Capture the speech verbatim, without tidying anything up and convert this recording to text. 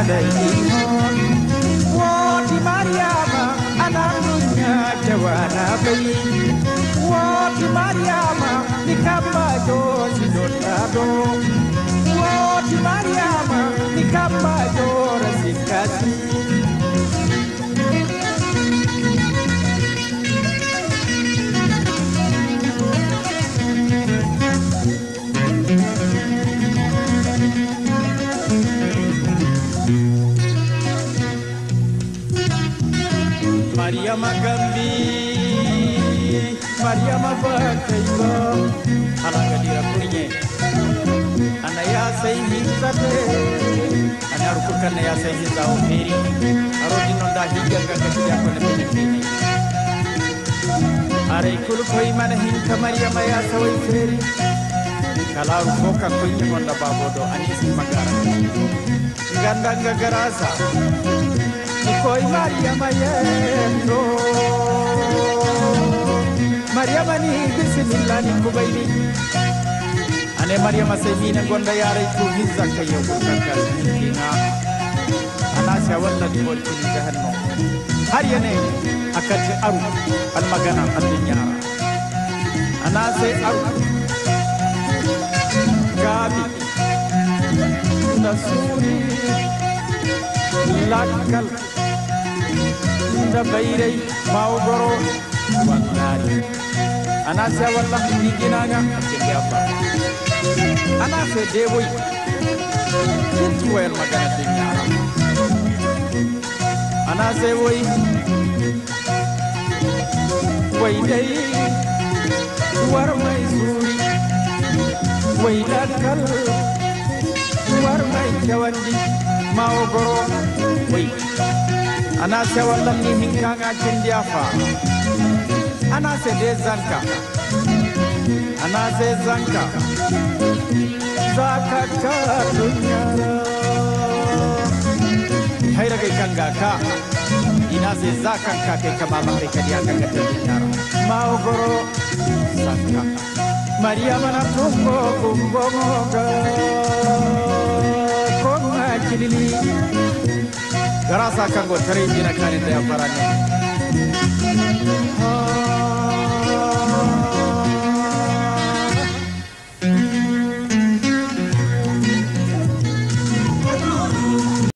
عليهم واتي مريم أنا دنيا جوانا بي واتي مريم نكما جوز نوتادو واتي مريم نكما جوز سكاسي Maria Magambi, Maria Mabakaiba, Alanga dira purinye, Anaya say hizate, Anaruka Naya say hizao peri, Arodinonda higa gagatia kone penepini. Are kulukoi manahinka Maria Maya sawai feri, Kalau foka kuinye monda babodo anisi magara, Ganda gagarasa. Koi Maria Mayendo Maria Mani bismillah ni kubaini ane Maria Masayina gonda yare ku hizza kayo kaka sinina ana shawalla di bolti ni jahanno har yane akati aru al magana addunya ana sai aru gabi nasuri lakal da bayrey mawgoro wallari ana sa wallahi ni ginaga akiyaba ana se deboy kintu wel magana dinya ana se woy way day war may suri way lakal war may jawandi mawgoro way Ana se wallan ni hinkanga kindiafa ana se de zanka ana se zanka zaka ka dunyara hayra kai kanga ka ina se zaka ka kai kama ba kai kadiya kanga dunyara maogoro zanka Maria mana tumbo kumbo moga koma kilili Garasa kango tari jina kani daya parane